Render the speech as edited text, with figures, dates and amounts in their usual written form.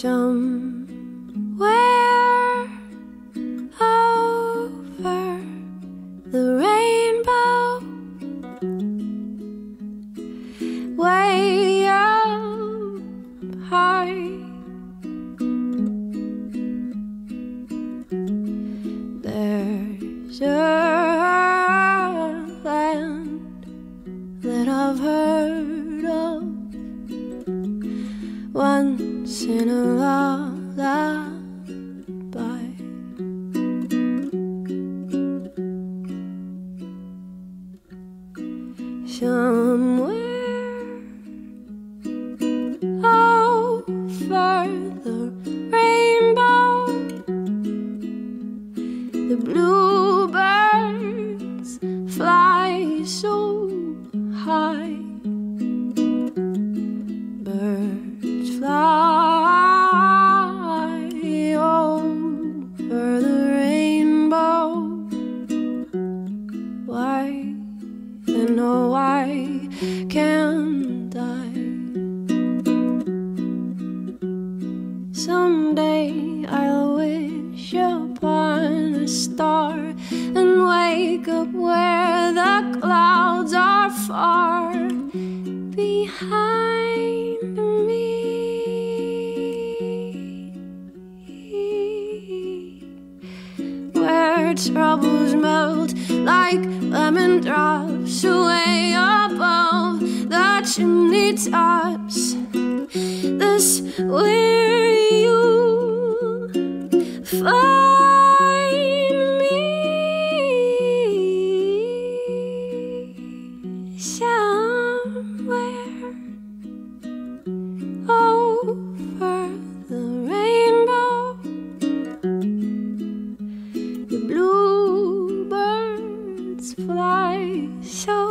Somewhere over the rainbow, way up high, there's a land that I've heard of once in a lullaby. Somewhere over the rainbow, the bluebirds fly so high. Birds fly over the rainbow. Why, and oh, why can't I? Someday I'll wish upon a star and wake up where the clouds are far behind me, where troubles melt like lemon drops away above the chimney tops. This where you find me, somewhere over the rainbow, the bluebirds fly so